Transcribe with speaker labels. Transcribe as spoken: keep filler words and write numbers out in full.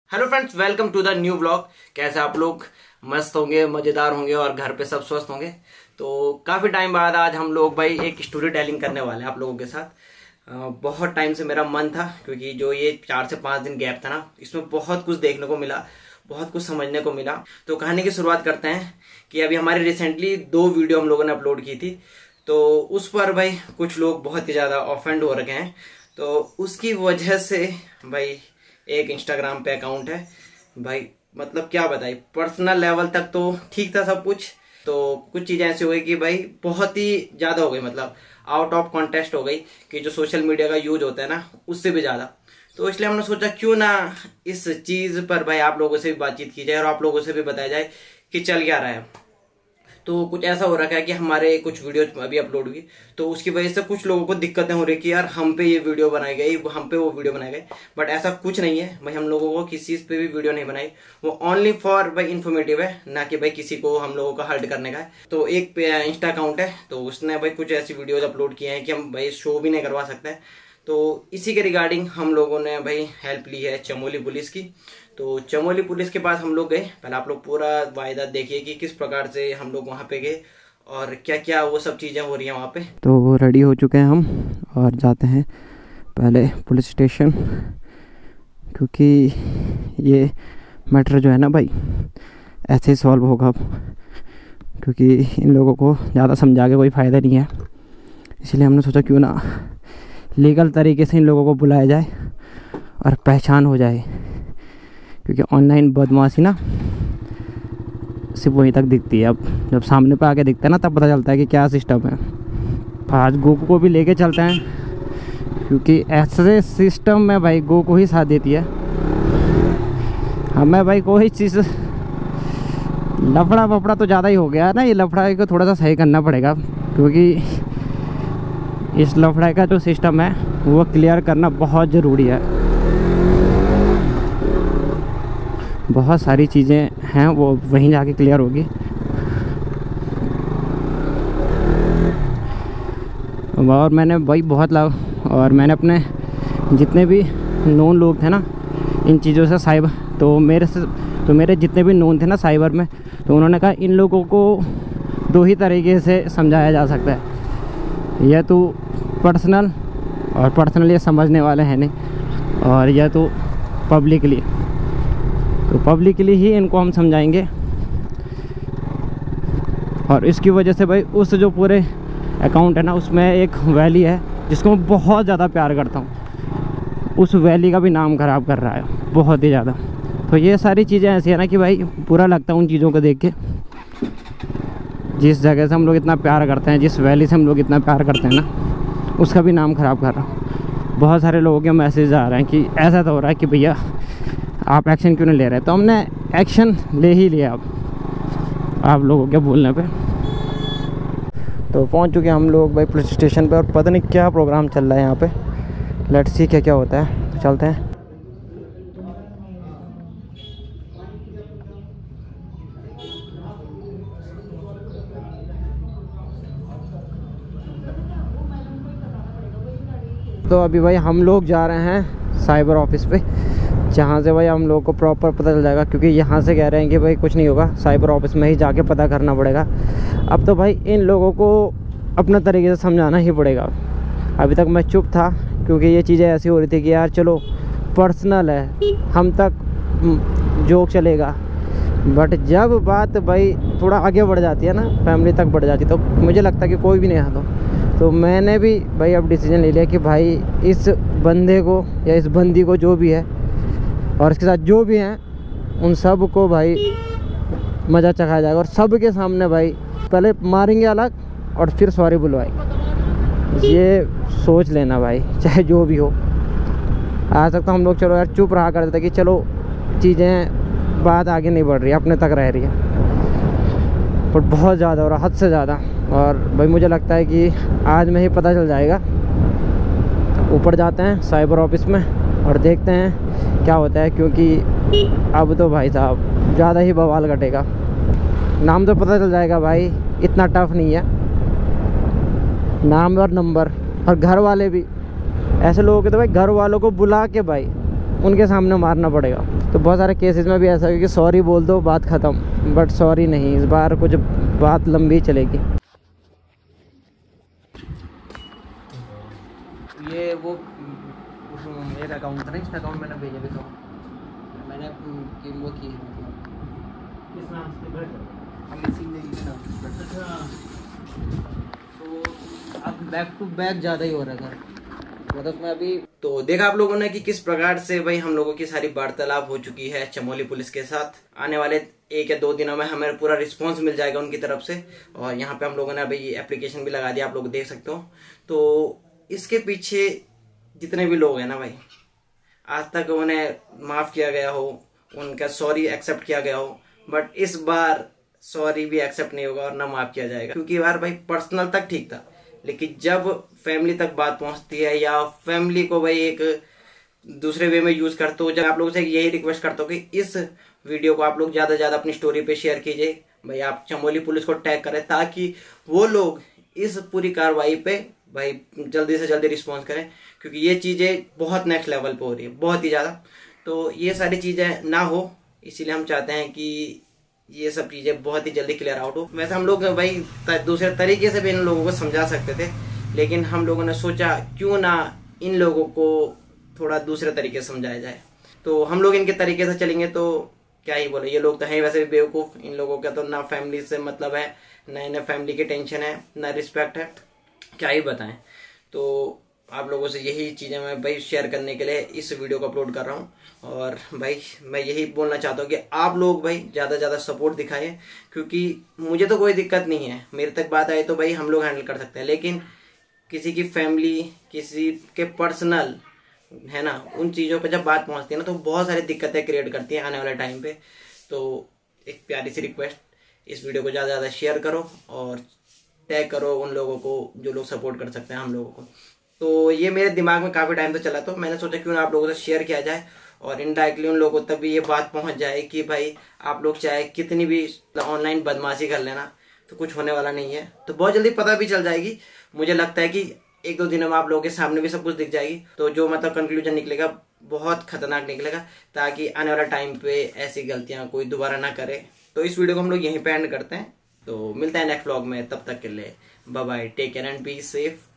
Speaker 1: Hello friends, welcome to the new vlog. कैसे आप लोग? मस्त होंगे, मजेदार होंगे और घर पे सब स्वस्थ होंगे। तो काफी टाइम बाद आज हम लोग भाई एक स्टोरी टेलिंग करने वाले हैं आप लोगों के साथ। आ, बहुत टाइम से मेरा मन था, क्योंकि जो ये चार से पांच दिन गैप था ना, इसमें बहुत कुछ देखने को मिला, बहुत कुछ समझने को मिला। तो कहानी की शुरुआत करते हैं कि अभी हमारी रिसेंटली दो वीडियो हम लोगों ने अपलोड की थी, तो उस पर भाई कुछ लोग बहुत ही ज्यादा ऑफेंड हो रखे हैं। तो उसकी वजह से भाई एक इंस्टाग्राम पे अकाउंट है भाई, मतलब क्या बताए, पर्सनल लेवल तक तो ठीक था सब कुछ, तो कुछ चीजें ऐसी हो गई कि भाई बहुत ही ज्यादा हो गई, मतलब आउट ऑफ कॉन्टेक्स्ट हो गई कि जो सोशल मीडिया का यूज होता है ना, उससे भी ज्यादा। तो इसलिए हमने सोचा क्यों ना इस चीज पर भाई आप लोगों से भी बातचीत की जाए और आप लोगों से भी बताया जाए कि चल क्या रहा है। तो कुछ ऐसा हो रखा है कि हमारे कुछ वीडियो अभी अपलोड हुई, तो उसकी वजह से कुछ लोगों को दिक्कतें हो रही कि यार हम पे ये वीडियो बनाई गई, हम पे वो वीडियो बनाई गई। बट ऐसा कुछ नहीं है भाई, हम लोगों को किसी चीज पे भी वीडियो नहीं बनाई, वो ओनली फॉर भाई इन्फॉर्मेटिव है, ना कि भाई किसी को हम लोगों का हर्ट करने का है। तो एक इंस्टा अकाउंट है, तो उसने भाई कुछ ऐसी वीडियोज अपलोड किए हैं कि हम भाई शो भी नहीं करवा सकते। तो इसी के रिगार्डिंग हम लोगों ने भाई हेल्प ली है चमोली पुलिस की। तो चमोली पुलिस के पास हम लोग गए। पहले आप लोग पूरा वायदा देखिए कि किस प्रकार से हम लोग वहाँ पे गए और क्या क्या वो सब चीज़ें हो रही हैं वहाँ पे।
Speaker 2: तो रेडी हो चुके हैं हम और जाते हैं पहले पुलिस स्टेशन, क्योंकि ये मैटर जो है ना भाई ऐसे ही सॉल्व होगा अब, क्योंकि इन लोगों को ज़्यादा समझा के कोई फ़ायदा नहीं है। इसलिए हमने सोचा क्यों ना लीगल तरीके से इन लोगों को बुलाया जाए और पहचान हो जाए, क्योंकि ऑनलाइन बदमाशी ना सिर्फ वहीं तक दिखती है। अब जब सामने पे आके दिखता है ना, तब पता चलता है कि क्या सिस्टम है। आज गोकू को भी लेके चलते हैं, क्योंकि ऐसे सिस्टम में भाई गोकू ही साथ देती है हमें। भाई कोई चीज़ लफड़ा वफड़ा तो ज़्यादा ही हो गया है ना, ये लफड़ा को थोड़ा सा सही करना पड़ेगा, क्योंकि इस लफड़े का जो सिस्टम है वो क्लियर करना बहुत ज़रूरी है। बहुत सारी चीज़ें हैं वो वहीं जाके क्लियर होगी। और मैंने भाई बहुत लाभ और मैंने अपने जितने भी नोन लोग थे ना इन चीज़ों से साइबर, तो मेरे से तो मेरे जितने भी नोन थे ना साइबर में, तो उन्होंने कहा इन लोगों को दो ही तरीके से समझाया जा सकता है, या तो पर्सनल, और पर्सनल ये समझने वाले हैं नहीं, और या तो पब्लिकली। तो पब्लिकली ही इनको हम समझाएंगे। और इसकी वजह से भाई उस जो पूरे अकाउंट है ना, उसमें एक वैली है जिसको मैं बहुत ज़्यादा प्यार करता हूँ, उस वैली का भी नाम ख़राब कर रहा है बहुत ही ज़्यादा। तो ये सारी चीज़ें ऐसी है ना कि भाई बुरा लगता है उन चीज़ों को देख के। जिस जगह से हम लोग इतना प्यार करते हैं, जिस वैली से हम लोग इतना प्यार करते हैं ना, उसका भी नाम ख़राब कर रहा हूँ। बहुत सारे लोगों के मैसेज आ रहे हैं कि ऐसा तो हो रहा है कि भैया आप एक्शन क्यों नहीं ले रहे। तो हमने एक्शन ले ही लिया अब आप लोगों के बोलने पे। तो पहुंच चुके हैं हम लोग भाई पुलिस स्टेशन पे, और पता नहीं क्या प्रोग्राम चल रहा है यहाँ पे। लेट्स सी क्या क्या होता है, तो चलते हैं। तो अभी भाई हम लोग जा रहे हैं साइबर ऑफिस पे, जहाँ से भाई हम लोग को प्रॉपर पता चल जाएगा, क्योंकि यहाँ से कह रहे हैं कि भाई कुछ नहीं होगा, साइबर ऑफिस में ही जाके पता करना पड़ेगा। अब तो भाई इन लोगों को अपने तरीके से समझाना ही पड़ेगा। अभी तक मैं चुप था, क्योंकि ये चीज़ें ऐसी हो रही थी कि यार चलो पर्सनल है, हम तक जोक चलेगा। बट जब बात भाई थोड़ा आगे बढ़ जाती है ना, फैमिली तक बढ़ जाती है, तो मुझे लगता है कि कोई भी नहीं आता। तो मैंने भी भाई अब डिसीजन ले लिया कि भाई इस बंदे को या इस बंदी को जो भी है और इसके साथ जो भी हैं उन सब को भाई मज़ा चखाया जाएगा, और सब के सामने भाई पहले मारेंगे अलग और फिर सॉरी बुलवाएंगे। ये सोच लेना भाई, चाहे जो भी हो। आज तक तो हम लोग चलो यार चुप रहा करते थे कि चलो चीज़ें बात आगे नहीं बढ़ रही, अपने तक रह रही है, पर बहुत ज़्यादा हो रहा, हद से ज़्यादा। और भाई मुझे लगता है कि आज में ही पता चल जाएगा। ऊपर जाते हैं साइबर ऑफिस में और देखते हैं क्या होता है, क्योंकि अब तो भाई साहब ज़्यादा ही बवाल कटेगा। नाम तो पता चल जाएगा भाई, इतना टफ नहीं है, नाम और नंबर। और घर वाले भी, ऐसे लोगों के तो भाई घर वालों को बुला के भाई उनके सामने मारना पड़ेगा। तो बहुत सारे केसेस में भी ऐसा है कि सॉरी बोल दो बात ख़त्म, बट सॉरी नहीं, इस बार कुछ बात लंबी चलेगी।
Speaker 1: ये वो एक अकाउंट था ना, इस अकाउंट मैंने भेजा भी था, मैंने कि वो की किस नाम से अमित सिंह देवी के नाम। तो अब बैक टू बैक ज़्यादा ही हो रहा है मतलब मैं अभी। तो देखा आप लोगों ने कि किस प्रकार से भाई हम लोगों की सारी वार्तालाप हो चुकी है चमोली पुलिस के साथ। आने वाले एक या दो दिनों में हमें पूरा रिस्पांस मिल जाएगा उनकी तरफ से, और यहाँ पे हम लोगों ने अभी एप्लीकेशन भी लगा दिया, आप लोग देख सकते हो। तो इसके पीछे जितने भी लोग हैं ना भाई, आज तक उन्हें माफ किया गया हो, उनका सॉरी एक्सेप्ट किया गया हो, बट इस बार सॉरी भी एक्सेप्ट नहीं होगा और ना माफ किया जाएगा। क्योंकि यार भाई पर्सनल तक ठीक था, लेकिन जब फैमिली तक बात पहुंचती है या फैमिली को भाई एक दूसरे वे में यूज करते हो, जब आप लोगों से यही रिक्वेस्ट करता हूँ कि इस वीडियो को आप लोग ज्यादा से ज्यादा अपनी स्टोरी पे शेयर कीजिए भाई, आप चमोली पुलिस को टैग करें ताकि वो लोग इस पूरी कार्रवाई पे भाई जल्दी से जल्दी रिस्पॉन्स करें, क्योंकि ये चीजें बहुत नेक्स्ट लेवल पे हो रही है, बहुत ही ज्यादा। तो ये सारी चीजें ना हो, इसीलिए हम चाहते हैं कि ये सब चीजें बहुत ही जल्दी क्लियर आउट हो। वैसे हम लोग भाई दूसरे तरीके से भी इन लोगों को समझा सकते थे, लेकिन हम लोगों ने सोचा क्यों ना इन लोगों को थोड़ा दूसरे तरीके से समझाया जाए। तो हम लोग इनके तरीके से चलेंगे तो क्या ही बोले, ये लोग तो हैं वैसे भी बेवकूफ, इन लोगों का तो ना फैमिली से मतलब है, ना इन्हें फैमिली की टेंशन है, ना रिस्पेक्ट है, क्या ही बताएं। तो आप लोगों से यही चीजें मैं भाई शेयर करने के लिए इस वीडियो को अपलोड कर रहा हूँ। और भाई मैं यही बोलना चाहता हूँ कि आप लोग भाई ज्यादा से ज्यादा सपोर्ट दिखाएं, क्योंकि मुझे तो कोई दिक्कत नहीं है, मेरे तक बात आए तो भाई हम लोग हैंडल कर सकते हैं, लेकिन किसी की फैमिली, किसी के पर्सनल है ना, उन चीजों पे जब बात पहुंचती है ना तो बहुत सारी दिक्कतें क्रिएट करती है आने वाले टाइम पे। तो एक प्यारी सी रिक्वेस्ट, इस वीडियो को ज्यादा से ज्यादा शेयर करो और टैग करो उन लोगों को जो लोग सपोर्ट कर सकते हैं हम लोगों को। तो ये मेरे दिमाग में काफी टाइम से चला, तो मैंने सोचा क्यों ना आप लोगों से शेयर किया जाए और इनडायरेक्टली उन लोगों तक भी ये बात पहुंच जाए कि भाई आप लोग चाहे कितनी भी ऑनलाइन बदमाशी कर लेना तो कुछ होने वाला नहीं है। तो बहुत जल्दी पता भी चल जाएगी, मुझे लगता है कि एक दो दिनों में आप लोगों के सामने भी सब कुछ दिख जाएगी। तो जो मतलब कंक्लूजन निकलेगा बहुत खतरनाक निकलेगा, ताकि आने वाला टाइम पे ऐसी गलतियां कोई दोबारा ना करे। तो इस वीडियो को हम लोग यहीं पे एंड करते हैं, तो मिलते हैं नेक्स्ट व्लॉग में, तब तक के लिए bye bye, take care and be safe.